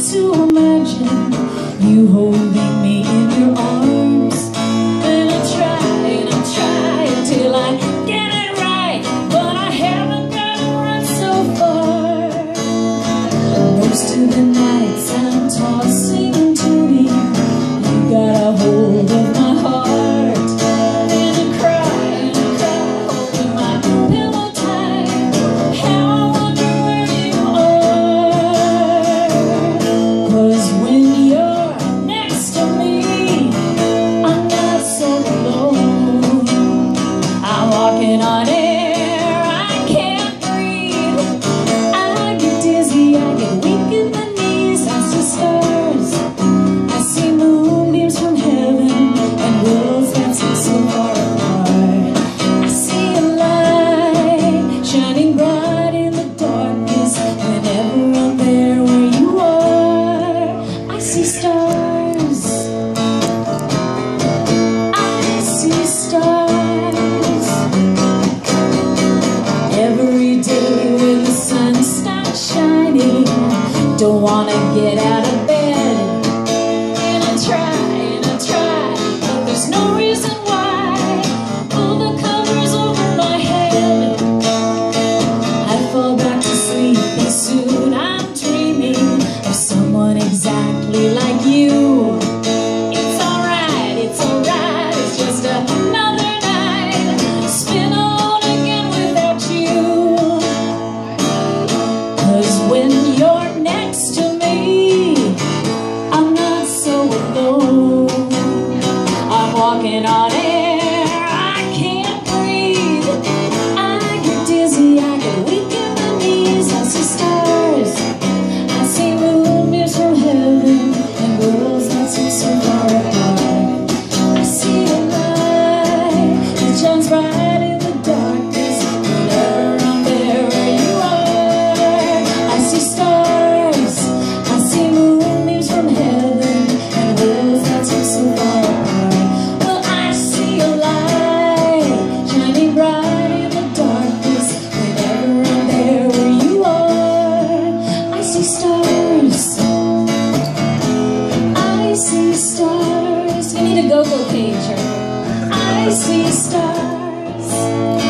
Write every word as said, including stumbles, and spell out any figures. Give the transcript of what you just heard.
to imagine you holding me in your arms. And I try and I try until I get it right, but I haven't gotten right so far. Most of the nights I'm tossing and turning, you got a hold of my heart. And I cry and I cry, holding my pillow tight. How I wonder where you are. 'Cause when you're next to me, I'm not so alone. I'm walking on air, I can't breathe. I get dizzy, I get weak in the knees. I see stars, I see moonbeams from heaven, and worlds that seem so far apart. I see a light shining bright in the darkness. Whenever I'm there where you are, I see stars. I see stars. Every day when the sun stops shining, don't wanna get out of bed. And I try and I try, but there's no reason why. Pull the covers over my head, I fall back to sleep, and soon I'm dreaming of someone exactly like you. It's alright, it's alright, it's just another night spent alone again without you. 'Cause when you're next to me, I'm not so alone. I'm walking on air, I can't breathe. I get dizzy, I get weak in the knees. I see stars, I see moonbeams from heaven, and worlds that seem so far apart. I see a light that shines bright in the darkness. Whenever I'm there where you are, I see stars, I see moonbeams from heaven, and worlds that seem so far apart. Well, I see a light shining bright in the darkness. Whenever I'm there where you are, I see stars. I see stars. We need a go-go page here. I see stars.